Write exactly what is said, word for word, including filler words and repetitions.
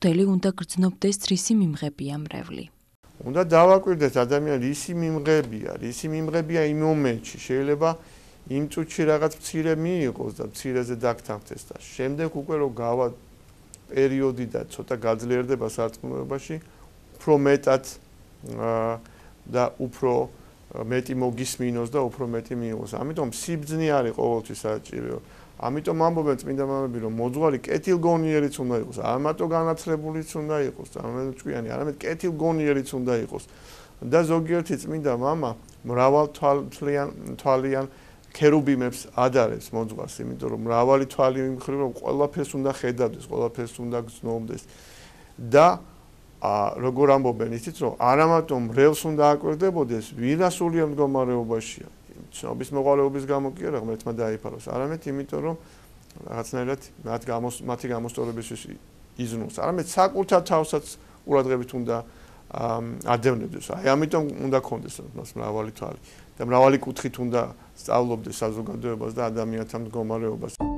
მღვდელი უნდა გრძნობდეს რისი მიმღებია მრევლი. უნდა დავაკვირდეთ ადამიანი რისი მიმღებია, რისი მიმღებია იმ მომენტში. შეიძლება იმ წუთში რაღაც მცირე მიიღოს და მცირეზე დაგთანხმდეს და შემდეგ უკვე რო გავა პერიოდი და ცოტა გაძლიერდება სარწმუნოებაში, უფრო მეტად და უფრო მეტი მოგისმინოს და უფრო მეტი მიიღოს. ამიტომ სიბრძნე არის ყოველთვის საჭირო. ამიტომ ამბობენ წმინდა მამები, რომ მოძღვარი კეთილგონიერიც უნდა იყოს, არამატო განათლებულიც უნდა იყოს, წარმომეწვიანი, არამედ კეთილგონიერიც უნდა იყოს. და ზოგიერთი წმინდა მამა მრავალთვალიან თვალიან ქერუბიმებს ადარებს მოძღვარს, იმიტომ რომ მრავალი თვალი იმხრივ რომ ყველაფერს უნდა ხედავდეს, ყველაფერს უნდა გრძნობდეს. და როგორ ამბობენ ისიც, რომ არამატო მრევლს უნდა აკვირდებოდეს, ვირასული მდგომარეობაშია. ცნობის მოყოლების გამო კი არა, ღმერთმა დაიფაროს, არამედ იმიტომ რომ რაღაცნაირად მათი გამოსწორებისთვის იზრუნოს. არამედ საკუთარ თავსაც ყურადღებით უნდა ადევნებდეს. აი ამიტომ უნდა ქონდეს მას მრავალი თვალი და მრავალი კუთხით უნდა სწავლობდეს საზოგადოებას და ადამიანთა მდგომარეობას.